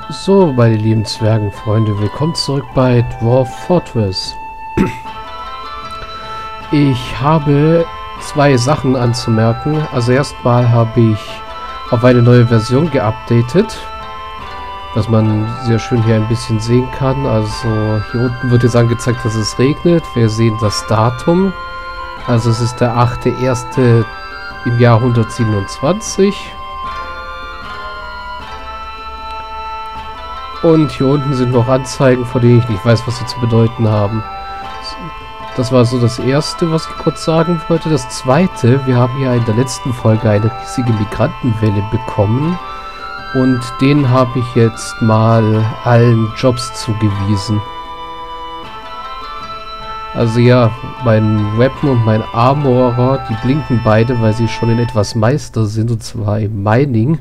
So, meine lieben Zwergenfreunde, willkommen zurück bei Dwarf Fortress. Ich habe zwei Sachen anzumerken. Also erstmal habe ich auf eine neue Version geupdatet, dass man sehr schön hier ein bisschen sehen kann. Also hier unten wird jetzt angezeigt, dass es regnet. Wir sehen das Datum. Also es ist der 8.1. im Jahr 127. Und hier unten sind noch Anzeigen, von denen ich nicht weiß, was sie zu bedeuten haben. Das war so das Erste, was ich kurz sagen wollte. Das Zweite, wir haben ja in der letzten Folge eine riesige Migrantenwelle bekommen. Und denen habe ich jetzt mal allen Jobs zugewiesen. Also ja, mein Weapon und mein Armorer, die blinken beide, weil sie schon in etwas Meister sind, und zwar im Mining.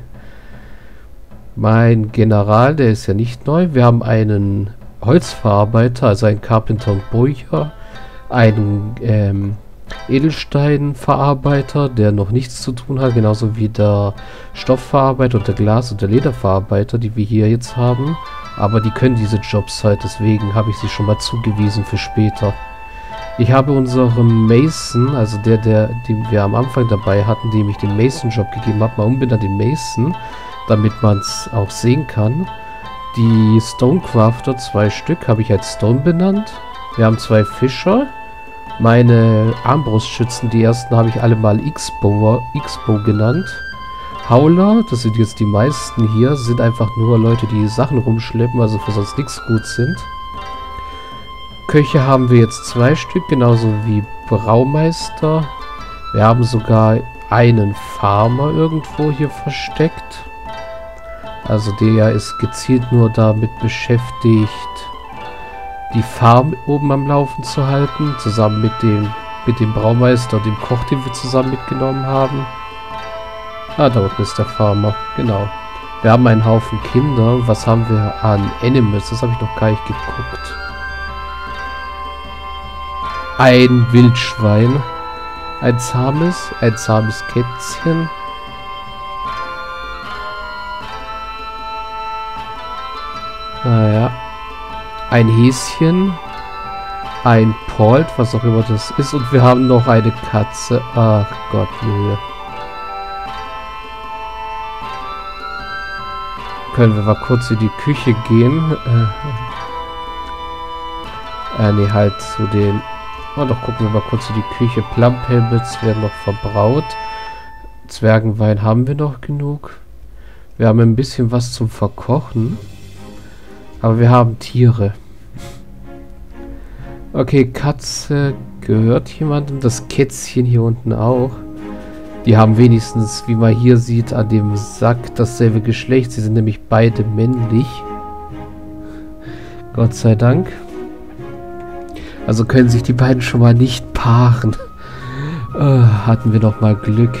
Mein General, der ist ja nicht neu. Wir haben einen Holzverarbeiter, also einen Carpenter und Bowyer, einen Edelsteinverarbeiter, der noch nichts zu tun hat, genauso wie der Stoffverarbeiter und der Glas- und der Lederverarbeiter, die wir hier jetzt haben. Aber die können diese Jobs halt, deswegen habe ich sie schon mal zugewiesen für später. Ich habe unserem Mason, also den wir am Anfang dabei hatten, dem ich den Mason-Job gegeben habe, mal umbenannt in Mason, damit man es auch sehen kann. Die Stonecrafter, 2 Stück, habe ich als Stone benannt. Wir haben 2 Fischer. Meine Armbrustschützen, die ersten, habe ich alle mal X-Bow genannt. Hauler, das sind jetzt die meisten hier, sind einfach nur Leute, die Sachen rumschleppen, also für sonst nichts gut sind. Köche haben wir jetzt 2 Stück, genauso wie Braumeister. Wir haben sogar einen Farmer irgendwo hier versteckt. Also der ist gezielt nur damit beschäftigt, die Farm oben am Laufen zu halten, zusammen mit dem Braumeister und dem Koch, den wir zusammen mitgenommen haben. Ah, da unten ist der Farmer, genau. Wir haben einen Haufen Kinder. Was haben wir an Animals? Das habe ich noch gar nicht geguckt. Ein Wildschwein. Ein zahmes Kätzchen. Naja. Ein Häschen. Ein Polt, was auch immer das ist. Und wir haben noch eine Katze. Ach Gott, Mühe. Können wir mal kurz in die Küche gehen. Nee, halt zu den... Oh, doch, gucken wir mal kurz in die Küche. Plum-Pebbles werden noch verbraut. Zwergenwein haben wir noch genug. Wir haben ein bisschen was zum Verkochen. Aber wir haben Tiere. Okay, Katze gehört jemandem. Das Kätzchen hier unten auch. Die haben wenigstens, wie man hier sieht, an dem Sack dasselbe Geschlecht. Sie sind nämlich beide männlich. Gott sei Dank. Also können sich die beiden schon mal nicht paaren. Hatten wir noch mal Glück.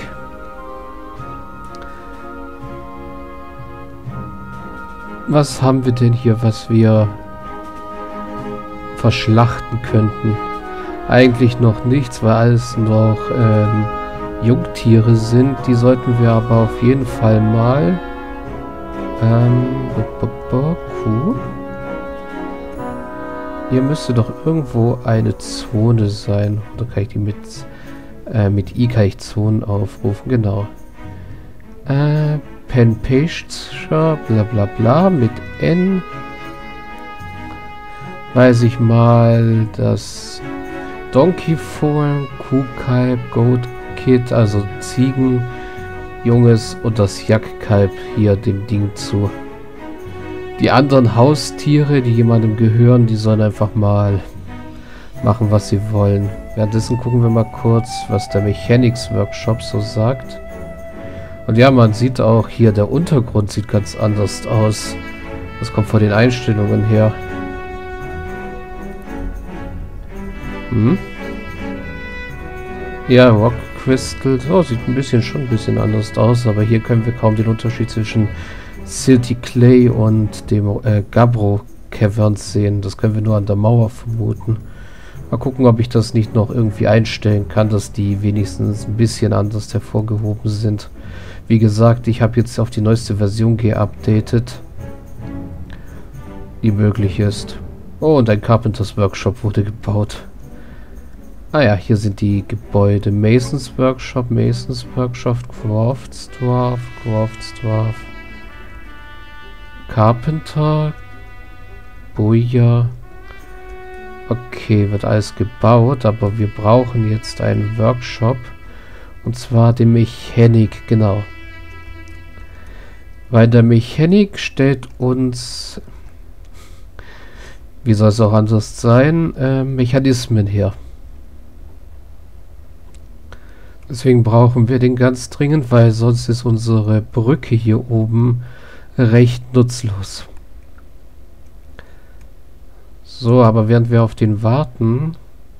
Was haben wir denn hier, was wir verschlachten könnten? Eigentlich noch nichts, weil alles noch Jungtiere sind. Die sollten wir aber auf jeden Fall mal... Kuh. Hier müsste doch irgendwo eine Zone sein. Oder kann ich die mit I kann ich Zonen aufrufen? Genau. Penpasture, bla bla bla, mit N. Weiß ich mal, das Donkeyfohlen, Kuhkalb, Goat Kid, also Ziegen, Junges und das Jackkalb hier dem Ding zu. Die anderen Haustiere, die jemandem gehören, die sollen einfach mal machen, was sie wollen. Währenddessen gucken wir mal kurz, was der Mechanics Workshop so sagt. Und ja, man sieht auch hier, der Untergrund sieht ganz anders aus. Das kommt von den Einstellungen her. Ja, Rock Crystal. Oh, sieht schon ein bisschen anders aus. Aber hier können wir kaum den Unterschied zwischen Silty Clay und dem Gabbro Caverns sehen. Das können wir nur an der Mauer vermuten. Mal gucken, ob ich das nicht noch irgendwie einstellen kann, dass die wenigstens ein bisschen anders hervorgehoben sind. Wie gesagt, ich habe jetzt auf die neueste Version geupdatet. die möglich ist. Oh, und ein Carpenters Workshop wurde gebaut. Ah ja, hier sind die Gebäude. Masons Workshop, Craftsdwarf, Carpenter, Bowyer. Okay, wird alles gebaut, aber wir brauchen jetzt einen Workshop. Und zwar den Mechanik, genau. Weil der Mechanik stellt uns, wie soll es auch anders sein, Mechanismen her. Deswegen brauchen wir den ganz dringend, weil sonst ist unsere Brücke hier oben recht nutzlos. So, aber während wir auf den warten,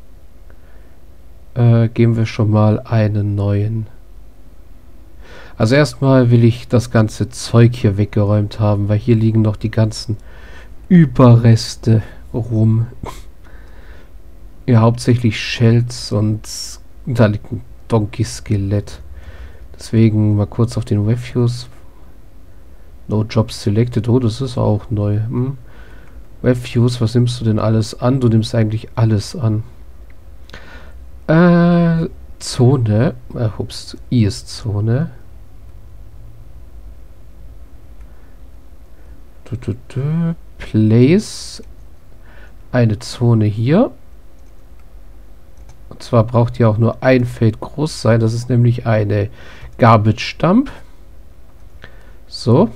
geben wir schon mal einen neuen. Also erstmal will ich das ganze Zeug hier weggeräumt haben, weil hier liegen noch die ganzen Überreste rum. Ja, hauptsächlich Shells und da liegt ein Donkey-Skelett. Deswegen mal kurz auf den Refuse. No Jobs selected. Oh, das ist auch neu. Refuse, was nimmst du denn alles an? Du nimmst eigentlich alles an. Zone. Ups, I ist Zone. Place. Eine Zone hier. Und zwar braucht die auch nur ein Feld groß sein. Das ist nämlich eine Garbage Dump. So.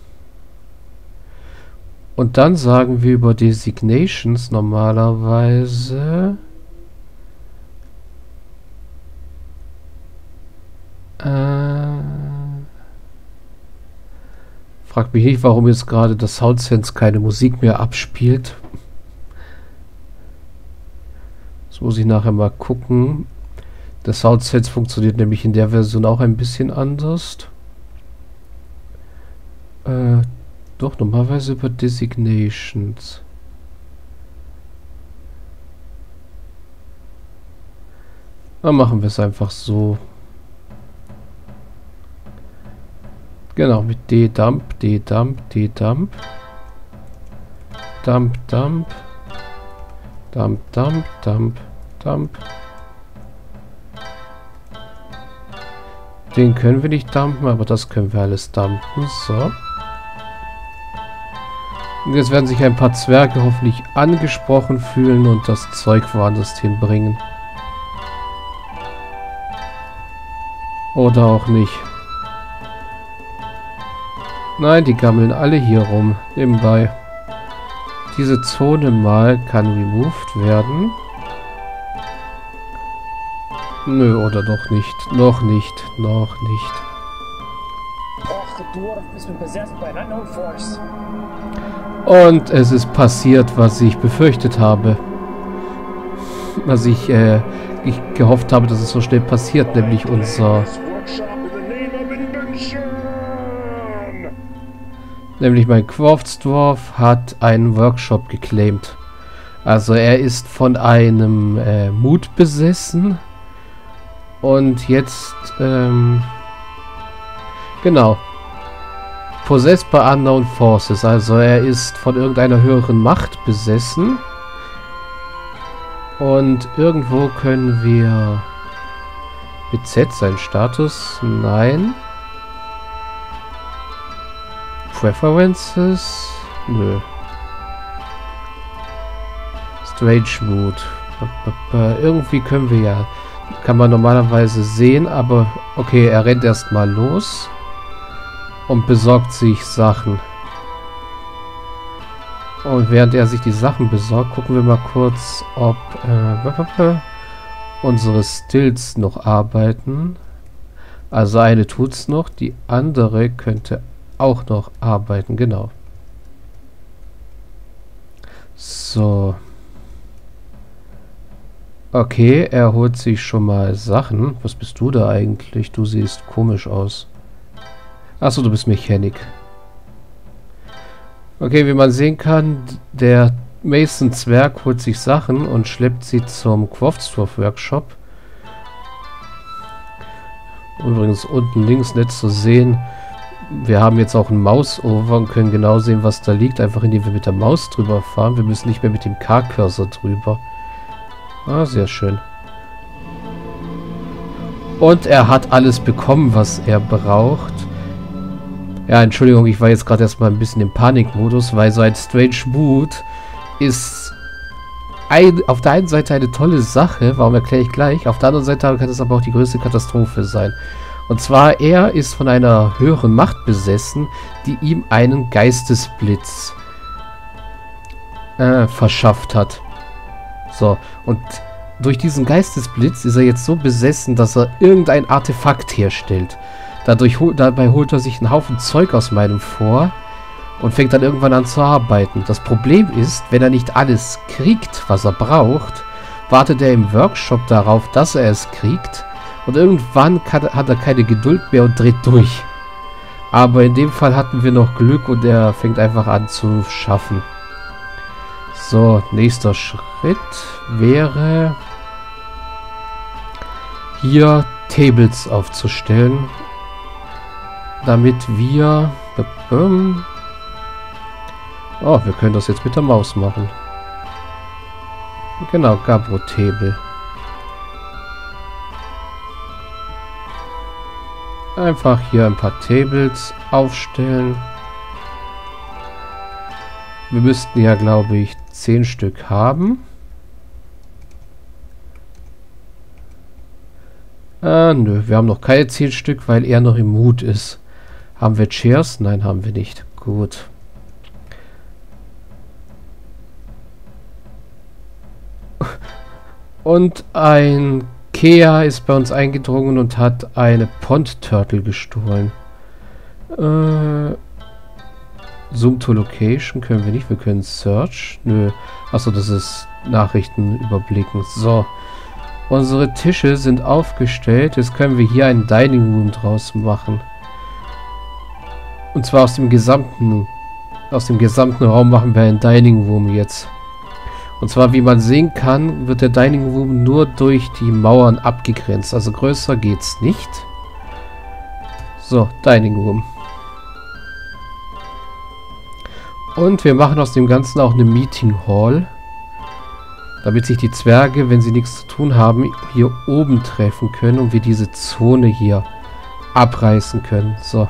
Und dann sagen wir über Designations normalerweise fragt mich nicht, warum jetzt gerade das Soundsense keine Musik mehr abspielt. Das muss ich nachher mal gucken. Der Soundsense funktioniert nämlich in der Version auch ein bisschen anders. Doch, normalerweise über Designations. Dann machen wir es einfach so. Genau, mit D-Dump, D-Dump, D-Dump. Dump, Dump. Dump, Dump, Dump, Dump. Den können wir nicht dumpen, aber das können wir alles dumpen. So. Und jetzt werden sich ein paar Zwerge hoffentlich angesprochen fühlen und das Zeug woanders hinbringen. Oder auch nicht. Nein, die gammeln alle hier rum. Nebenbei. Diese Zone mal kann removed werden. Nö, oder doch nicht. Noch nicht. Noch nicht. Und es ist passiert, was ich befürchtet habe. Was ich gehofft habe, dass es so schnell passiert, nämlich mein Craftsdwarf hat einen Workshop geclaimt. Also er ist von einem Mut besessen. Und jetzt, genau. Possessed by unknown forces. Also er ist von irgendeiner höheren Macht besessen. Und irgendwo können wir mit Z seinen Status. Nein. Preferences? Nö. Strange Mood. Irgendwie können wir ja... Kann man normalerweise sehen, aber... Okay, er rennt erstmal los. Und besorgt sich Sachen. Und während er sich die Sachen besorgt, gucken wir mal kurz, ob unsere Stills noch arbeiten. Also eine tut's noch, die andere könnte auch noch arbeiten, genau. So. Okay, er holt sich schon mal Sachen. Was bist du da eigentlich? Du siehst komisch aus. Achso, du bist Mechanik. Okay, wie man sehen kann, der Mason-Zwerg holt sich Sachen und schleppt sie zum Craftsdwarf-Workshop. Übrigens unten links nett zu sehen, wir haben jetzt auch ein Mouse-Over und können genau sehen, was da liegt, einfach indem wir mit der Maus drüber fahren. Wir müssen nicht mehr mit dem K-Cursor drüber. Ah, sehr schön. Und er hat alles bekommen, was er braucht. Ja, Entschuldigung, ich war jetzt gerade erstmal ein bisschen im Panikmodus, weil so ein Strange Boot ist auf der einen Seite eine tolle Sache, warum erkläre ich gleich, auf der anderen Seite kann es aber auch die größte Katastrophe sein. Und zwar, er ist von einer höheren Macht besessen, die ihm einen Geistesblitz verschafft hat. So, und durch diesen Geistesblitz ist er jetzt so besessen, dass er irgendein Artefakt herstellt. Dabei holt er sich einen Haufen Zeug aus meinem vor und fängt dann irgendwann an zu arbeiten. Das Problem ist, wenn er nicht alles kriegt, was er braucht, wartet er im Workshop darauf, dass er es kriegt. Und irgendwann hat er keine Geduld mehr und dreht durch. Aber in dem Fall hatten wir noch Glück und er fängt einfach an zu schaffen. So, nächster Schritt wäre hier Tables aufzustellen, damit wir... Oh, wir können das jetzt mit der Maus machen. Genau, Gabbro Table. Einfach hier ein paar Tables aufstellen. Wir müssten ja, glaube ich, 10 Stück haben. Nö, wir haben noch keine 10 Stück, weil er noch im Mut ist. Haben wir Chairs? Nein, haben wir nicht. Gut. Und ein Kea ist bei uns eingedrungen und hat eine Pond Turtle gestohlen. Zoom to Location können wir nicht. Wir können Search. Nö. Achso, das ist Nachrichten überblicken. So. Unsere Tische sind aufgestellt. Jetzt können wir hier einen Dining Room draus machen. Und zwar aus dem gesamten Raum machen wir einen Dining Room jetzt. Und zwar, wie man sehen kann, wird der Dining Room nur durch die Mauern abgegrenzt. Also größer geht's nicht. So, Dining Room. Und wir machen aus dem Ganzen auch eine Meeting Hall. Damit sich die Zwerge, wenn sie nichts zu tun haben, hier oben treffen können und wir diese Zone hier abreißen können. So.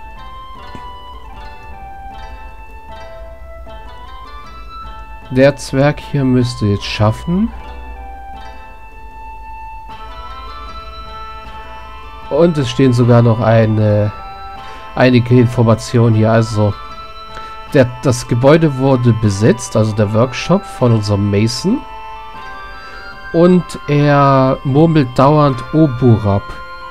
Der Zwerg hier müsste jetzt schaffen. Und es stehen sogar noch einige Informationen hier. Also, das Gebäude wurde besetzt, also der Workshop von unserem Mason. Und er murmelt dauernd Oburab.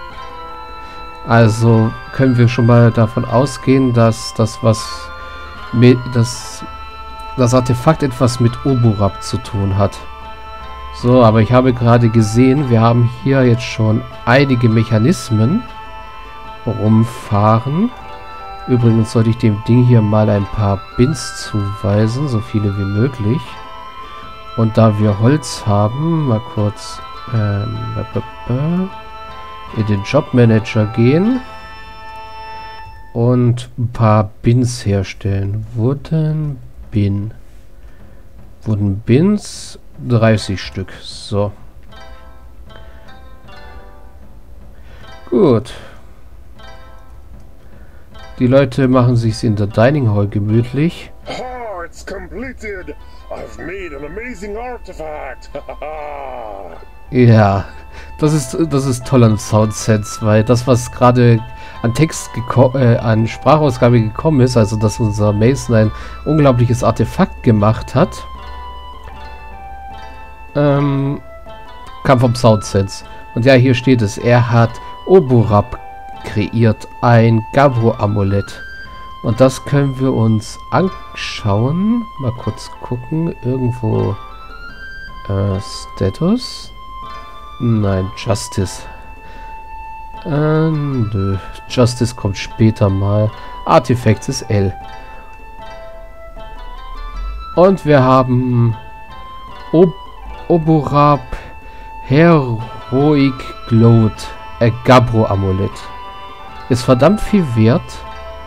Also können wir schon mal davon ausgehen, dass das Artefakt etwas mit Oburab zu tun hat. So, aber ich habe gerade gesehen, wir haben hier jetzt schon einige Mechanismen rumfahren. Übrigens sollte ich dem Ding hier mal ein paar Bins zuweisen, so viele wie möglich. Und da wir Holz haben, mal kurz in den Jobmanager gehen und ein paar Bins herstellen. Wooden Bins, 30 Stück. So. Gut. Die Leute machen sich's in der Dining Hall gemütlich. Oh, it's completed. I've made an amazing artifact. Ja, das ist toll an Soundsense, weil das, was gerade an an Sprachausgabe gekommen ist, also dass unser Mason ein unglaubliches Artefakt gemacht hat, kam vom Soundsense. Und ja, hier steht es, er hat Oburab kreiert, ein Gabbro-Amulett. Und das können wir uns anschauen. Mal kurz gucken. Irgendwo Status? Nein, Justice. Nö. Justice kommt später mal. Artifacts ist L. Und wir haben Oburab Heroic Gloat. Gabbro-Amulett. Ist verdammt viel wert.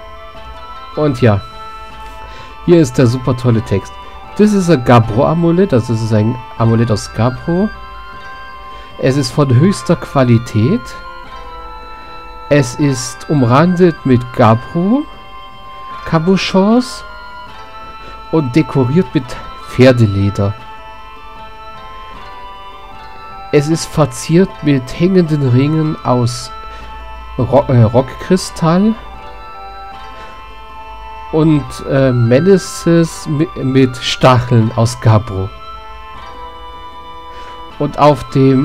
Und ja, hier ist der super tolle Text. Das ist ein Gabbro-Amulett, also es ist ein Amulett aus Gabbro. Es ist von höchster Qualität. Es ist umrandet mit Gabbro, Cabochons und dekoriert mit Pferdeleder. Es ist verziert mit hängenden Ringen aus Rockkristall und Menaces mit Stacheln aus Gabbro. Und auf dem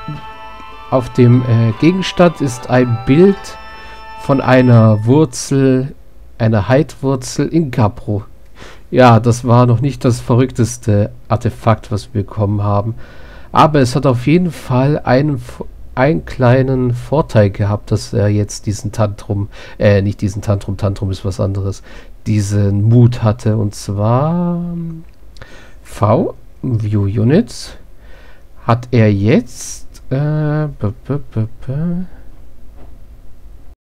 Gegenstand ist ein Bild von einer Wurzel, einer Heidwurzel in Gabbro. Ja, das war noch nicht das verrückteste Artefakt, was wir bekommen haben. Aber es hat auf jeden Fall einen kleinen Vorteil gehabt, dass er jetzt diesen Tantrum, nicht diesen Tantrum, Tantrum ist was anderes, diesen Mut hatte. Und zwar View Units hat er jetzt